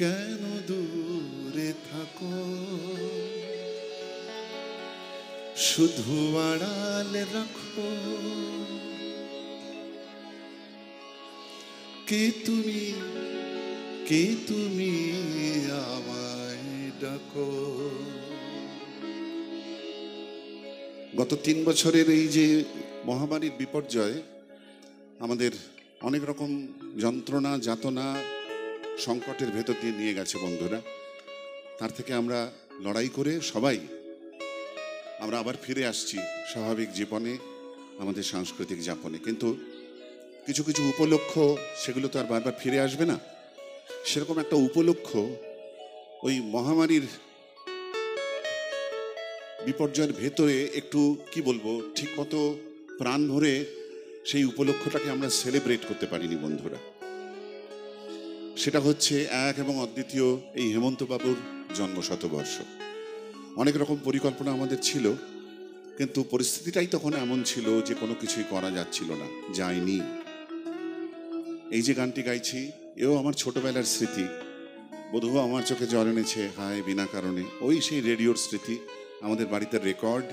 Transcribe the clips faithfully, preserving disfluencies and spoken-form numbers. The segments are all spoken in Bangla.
কেন দূরে থাকো, শুধু আড়ালে রাখো, কে তুমি, কে তুমি আমায় ডাকো। গত তিন বছরের এই যে মহামারীর বিপর্যয় আমাদের অনেক রকম যন্ত্রণা যাতনা সংকটের ভেতর দিয়ে নিয়ে গেছে বন্ধুরা। তার থেকে আমরা লড়াই করে সবাই আমরা আবার ফিরে আসছি স্বাভাবিক জীবনে, আমাদের সাংস্কৃতিক যাপনে। কিন্তু কিছু কিছু উপলক্ষ সেগুলো তো আর বারবার ফিরে আসবে না। সেরকম একটা উপলক্ষ ওই মহামারীর বিপর্যয়ের ভেতরে একটু কি বলবো, ঠিকমতো প্রাণ ভরে সেই উপলক্ষটাকে আমরা সেলিব্রেট করতে পারিনি বন্ধুরা। সেটা হচ্ছে এক এবং অদ্বিতীয় এই হেমন্ত বাবুর জন্ম শতবর্ষ। অনেক রকম পরিকল্পনা আমাদের ছিল, কিন্তু পরিস্থিতিটাই তখন এমন ছিল যে কোনো কিছুই করা যাচ্ছিল না, যায়নি। এই যে গানটি গাইছি এও আমার ছোটবেলার স্মৃতি। বধূ আমার চোখে জল এনেছে হায় বিনা কারণে, ওই সেই রেডিওর স্মৃতি। আমাদের বাড়িতে রেকর্ড,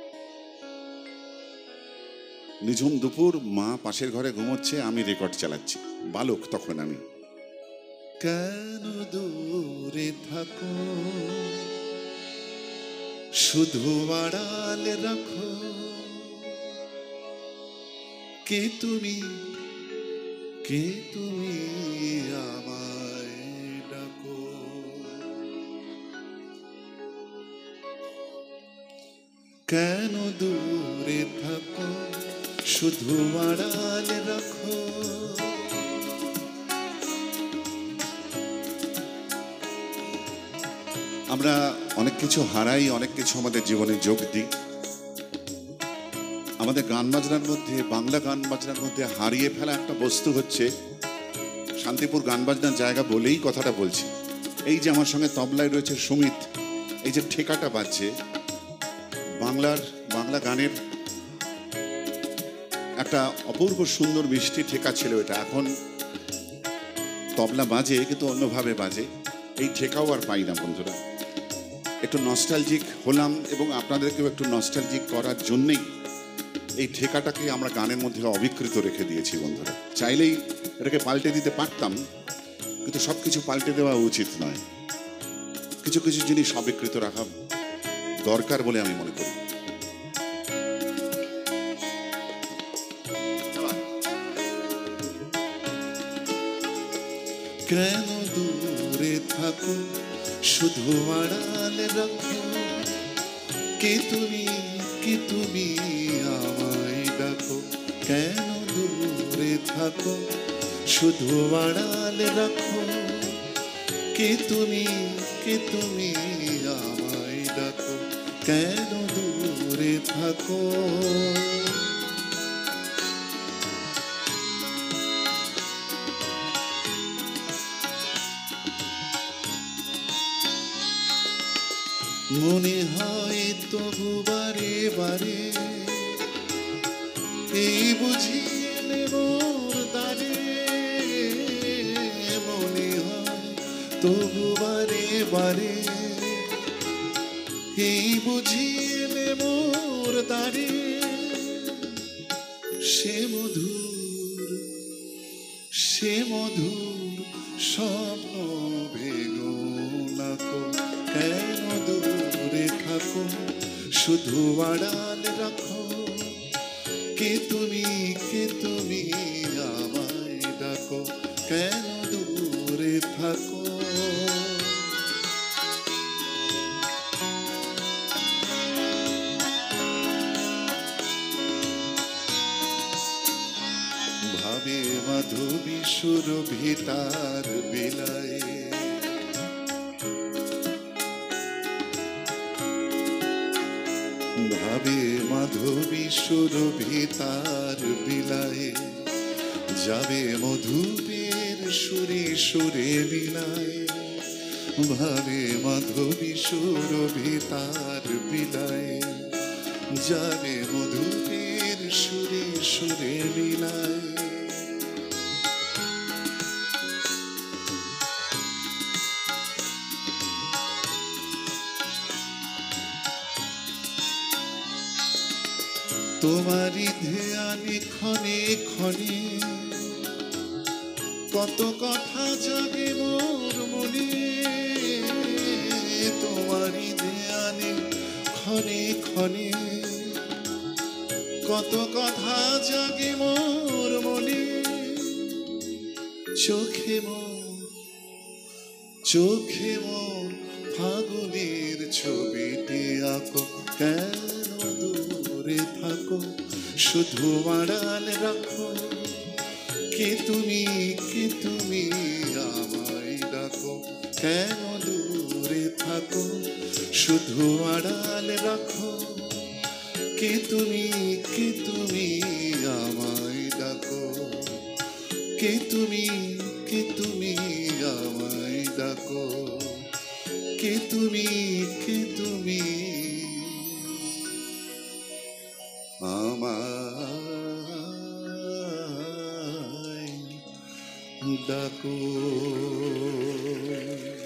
নিঝুম দুপুর, মা পাশের ঘরে ঘুমোচ্ছে, আমি রেকর্ড চালাচ্ছি, বালক তখন আমি। কেন দূরে থাকো, শুধু আড়ালে রাখো, কে তুমি, কে তুমি আমায় ডাকো। কেন দূরে থাকো, শুধু আড়ালে রাখো, আমরা অনেক কিছু হারাই, অনেক কিছু আমাদের জীবনে যোগ দিই। আমাদের গান বাজনার মধ্যে, বাংলা গান বাজনার মধ্যে হারিয়ে ফেলা একটা বস্তু হচ্ছে শান্তিপুর গান বাজনার জায়গা বলেই কথাটা বলছি। এই যে আমার সঙ্গে তবলায় রয়েছে সুমিত, এই যে ঠেকাটা বাজছে, বাংলার বাংলা গানের একটা অপূর্ব সুন্দর মিষ্টি ঠেকা ছিল এটা। এখন তবলা বাজে কিন্তু অন্যভাবে বাজে, এই ঠেকাও আর পাই না বন্ধুরা। একটু নস্টালজিক হলাম এবং আপনাদেরকেও একটু নস্টালজিক করার জন্যেই এই ঠেকাটাকে আমরা গানের মধ্যে অবিকৃত রেখে দিয়েছি বন্ধুরা। চাইলেই এটাকে পাল্টে দিতে পারতাম, কিন্তু সব কিছু পাল্টে দেওয়া উচিত নয়। কিছু কিছু জিনিস অবিকৃত রাখা দরকার বলে আমি মনে করি। কেন দূরে থাকো, শুধু আড়ালে রাখো, কে তুমি, কে তুমি আমায় ডাকো। কেন দূরে থাকো, শুধু আড়ালে রাখো, কে তুমি, কে তুমি আমায় ডাকো। কেন দূরে থাকো, মনে হয় তবু বারে বারে এই বুঝিয়ে মোর দ্বারে। মনে হয় তবু বারে বারে এই বুঝিয়ে মোর দ্বারে। সে মধুর, সে মধুর স্বপ্ন ভেঙো নাকো। কেন দূরে থাকো, শুধু আড়ালে রাখো, কে তুমি, কে তুমি আমায় ডাকো। কেন দূরে থাকো, ভাবে মাধবী সুরভি তার বিলায়। ভাবে মাধবী সুরভি তার বিলায়, যাবে মধুপের সুরে সুরে বিলায়। ভাবে মাধবী সুরভি তার বিলায়, যাবে মধুপের সুরে সুরে বিলায়। তোমারই ধ্যানে ক্ষণে ক্ষণে কত কথা জাগে মোর মনে, তোমারই ধ্যানে ক্ষণে ক্ষণে কত কথা জাগে মোর মনে। চোখে মোর চোখে মোর ফাগুনের ছবিটি আঁকো, কেন দূরে থাকো শুধু আড়াল রাখো, কে তুমি কে তুমি আমায় ডাকো, কেন দূরে থাকো শুধু আড়াল রাখো, কে তুমি কে তুমি আমায় ডাকো, কে তুমি কে তুমি আমায় ডাকো, কে তুমি কে তুমি আমায় ডাকো।